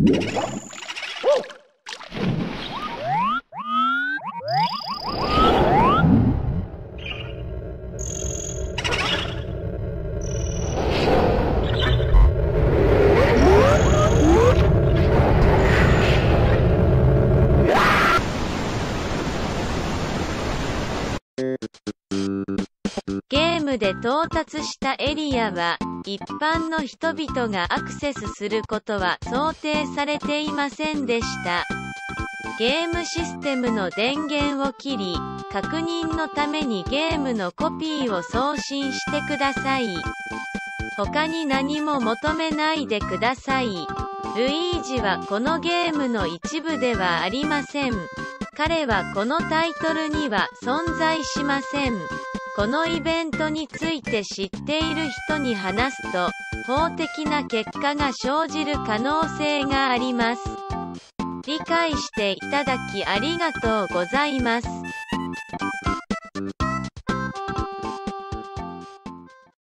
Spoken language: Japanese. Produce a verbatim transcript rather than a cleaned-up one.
ゲームで到達したエリアは、一般の人々がアクセスすることは想定されていませんでした。ゲームシステムの電源を切り、確認のためにゲームのコピーを送信してください。他に何も求めないでください。ルイージはこのゲームの一部ではありません。彼はこのタイトルには存在しません。このイベントについて知っている人に話すと、法的な結果が生じる可能性があります。理解していただきありがとうございます。